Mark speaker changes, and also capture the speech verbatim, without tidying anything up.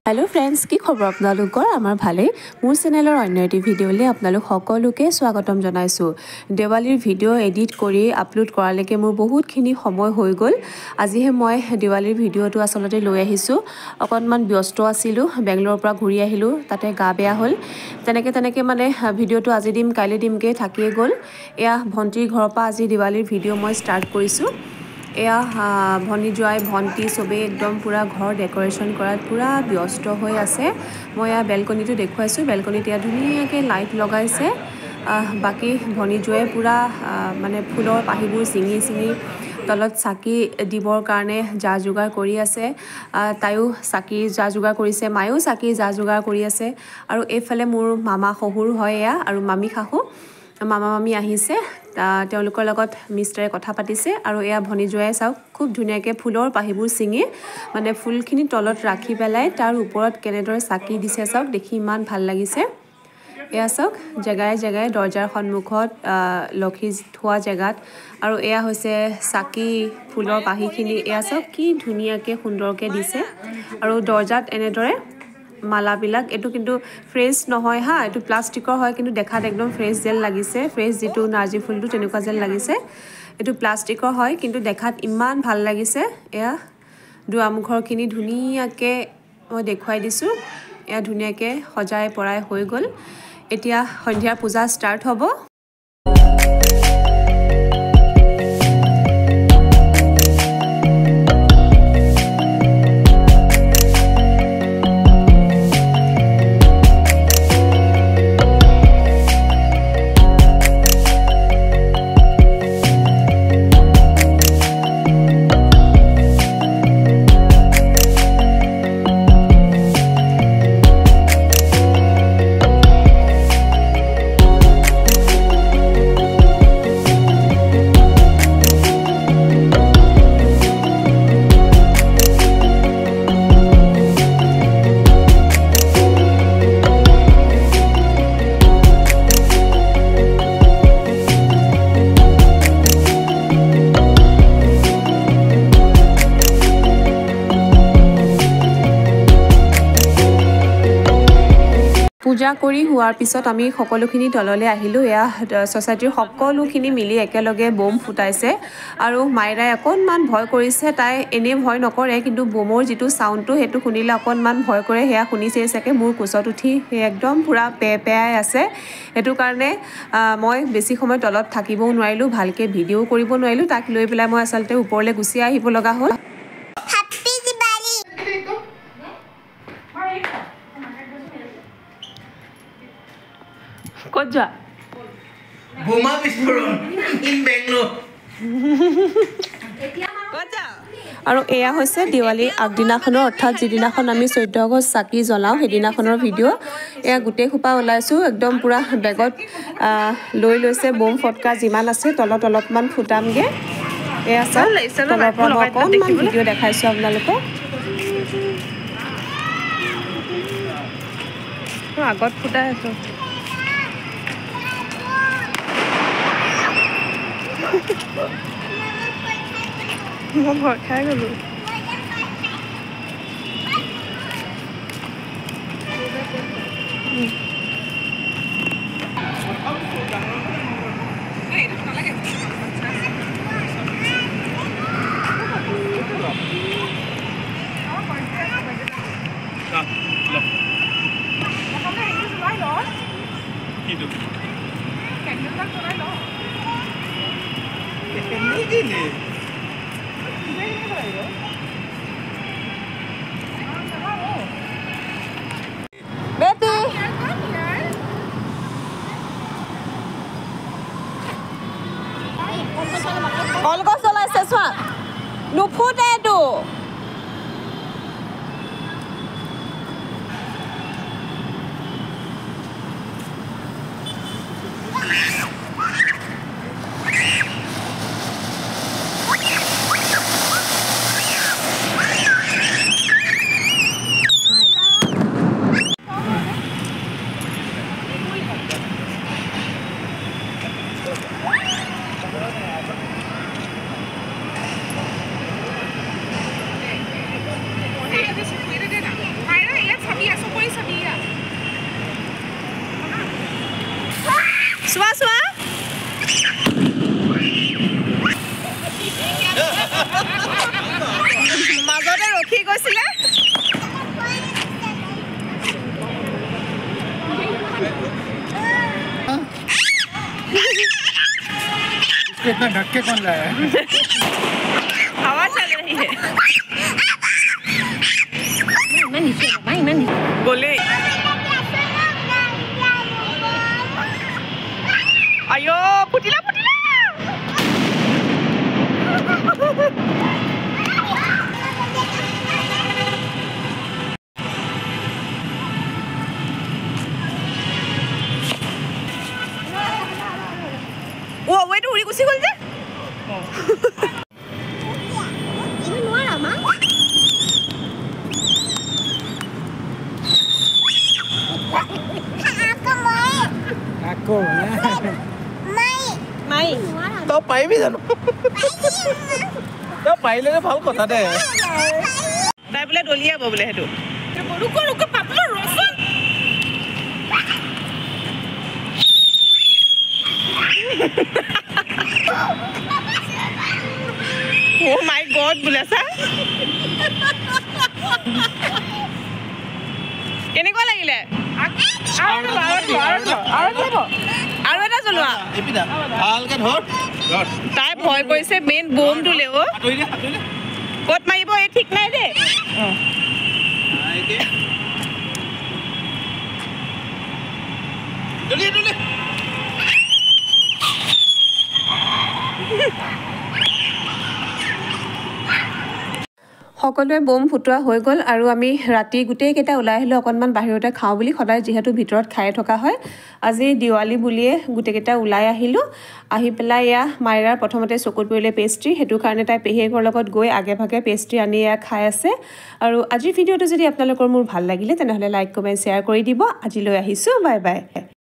Speaker 1: hello friends की खबर आपनालोকৰ আমাৰ ভালে মোৰ চেনেলৰ অন্য এটি ভিডিঅ'লে আপোনালোক সকলোকে স্বাগতম জনাইছো দেৱালীৰ ভিডিঅ' এডিট কৰি আপলোড কৰালৈকে মোৰ বহুতখিনি সময় হৈ গল আজিহে মই দেৱালীৰ ভিডিঅ'টো আসলতে লৈ আহিছো অকনমান ব্যস্ত আছিলো বেংগলোৰৰ পৰা ঘূৰি আহিলো তাতে গা বেয়া হ'ল তেনেকে তেনেকে মানে ভিডিঅ'টো আজি দিম কাইলে দিমকে থাকিয়ে গল এয়া ভন্টিৰ ঘৰৰ পৰা আজি দেৱালীৰ ভিডিঅ' মই ষ্টাৰ্ট কৰিছো এয়া ভনি জয় ভন্টি সবে একদম পুরা ঘর ডেকোরেশন কৰাত পুরা ব্যস্ত হৈ আছে মই আ বেলকনিটো দেখুৱাইছো বেলকনিত ইয়া ধুনিয়াকে লাইট লগাইছে বাকি ভনি জয় পুরা মানে ফুলৰ পাহিবোৰ সিঙি সিঙি তলত চাকি দিবৰ কাৰণে যা যোগাৰ কৰি আছে তাইও চাকি যা যোগাৰ কৰিছে মায়ো চাকি যা যোগাৰ কৰি আছে আৰু এফালে মোৰ মামা শহুৰ হয় ইয়া আৰু মামি খাহু মামা মামি আহিছে তেওঁলোকৰ লগত মিষ্টাৰে কথা পাতিছে আৰু এয়া ভনি জয়ে চাও খুব ধুনিয়াকে ফুলৰ পাহিবোৰ সিঙি মানে ফুলখিনি তলত ৰাখি পেলাই তাৰ ওপৰত কেনেদৰে চাকি দিছে চাওক দেখি ইমান ভাল লাগিছে এয়া চাওক জেগায় জেগায় দৰজাৰ সন্মুখত লক্ষী থোৱা জেগাত আৰু এয়া হৈছে চাকি ফুলৰ পাহিখিনি এয়া চাওক কি ধুনিয়াকে সুন্দৰকে দিছে আৰু দৰজাত এনেদৰে মালা বিলাক এটো কিন্তু ফ্ৰেছ নহয় হা এটো প্লাষ্টিকৰ হয় কিন্তু দেখাত একদম ফ্ৰেছ জেল লাগিছে ফ্ৰেছ যেটো নাৰ্জি ফুলটো তেনেকুৱা জেল লাগিছে এটো প্লাষ্টিকৰ হয় কিন্তু দেখাত ইমান ভাল লাগিছে এয়া দুৱামুখৰখিনি ধুনিয়াকে মই দেখুৱাই দিছো এয়া ধুনিয়াকে সজাই পৰাই হৈ গল এতিয়া সন্ধিয়াৰ পূজা ষ্টাৰ্ট হ'ব পূজা কৰি হোৱাৰ পিছত আমি সকলোখিনি তললে আহিলো এয়া সোসাইটিৰ সকলোখিনি মিলি একেলগে বম ফুটাইছে আৰু মাইৰাই অকনমান ভয় কৰিছে তাই এনে ভয় নকৰে কিন্তু বমৰ যেটো সাউণ্ডটো হেতু শুনিলে অকনমান ভয় কৰে হেয়া শুনিছে চাকে মোৰ কুছত উঠি একদম পুৰা পে পেয়াই আছে হেতু কাৰণে মই বেছি সময় তলত থাকিবও নোৱাৰিলো ভালকে ভিডিও কৰিব নোৱাৰিলো তাক লৈ পেলাই মই আসলতে ওপৰলে গুছি আহিব লগা হ'ল কজা
Speaker 2: বোমা বিস্ফোৰণ ইন বেংগলোৰ
Speaker 1: কজা আৰু এয়া হৈছে দিৱালীৰ আগদিনাখনৰ অৰ্থাৎ যিদিনাখন আমি চৈধ্য আগষ্ট চাকি জ্বলাও হেদিনাখনৰ ভিডিঅ' এয়া গুটে খুপা ওলাইছো একদম পুৰা বেগত লৈ লৈছে বম ফটকা যিমান আছে তলত অলপমান ফুটামগে এয়া চাওক তলৰ পৰা অকণমান ভিডিঅ' দেখাইছো আপোনালোকক আগত ফুটাই আছো মই ভয় খাই গলো Betty কলগছ জ্বলাইছে চোৱা নুফুটে এইটো
Speaker 3: को इतना धक्के कौन लाया है
Speaker 4: हवा चल रही है मैं नीचे भाई मैं बोले ayo putila putila oh wait uri gusi gol je ini nuara ma
Speaker 3: aku
Speaker 4: mai
Speaker 2: tao pai bi jano tao pai le ভাল কথা দে
Speaker 4: তাই বলে দলিয়াব বলে হেতু রুক রুক পাপলো রসন oh my god বলে সা কেনেকুৱা লাগিলে আৰু আৰু আৰু আৰু আৰু এটা চলোৱা
Speaker 2: এপিদা ভালকে ধৰ ধৰ
Speaker 4: তাই ভয় কৰিছে মেইন বোম তুলে ও
Speaker 2: আতৰি দে আতৰি দে
Speaker 4: কত মাৰিব এই ঠিক নাই দে
Speaker 2: আইকে দলি দলি
Speaker 1: সকলোৱে বম ফুটোৱা হৈ গ'ল আৰু আমি ৰাতি গোটেই কেইটা ওলাই আহিলো অকনমান বাহিৰতে খাওঁ বুলি সদায় যিহেতু ভিতৰত খাই থকা হয় আজি দিৱালী বুলিয়ে গোটেই কেইটা ওলাই আহিলো আহি পেলাই ইয়া মাইৰাৰ প্ৰথমতে চকুত পৰিলে পেষ্ট্ৰি হেতু কাৰণে তাই পেহিয়েকৰ লগত গৈ আগে ভাগে পেষ্ট্ৰি আনি ইয়া খাই আছে আৰু আজি ভিডিঅটো যদি আপোনালোকৰ মোৰ ভাল লাগিলে তেনেহলে লাইক কমেন্ট শেয়াৰ কৰি দিব আজিলৈ আহিছো বাই বাই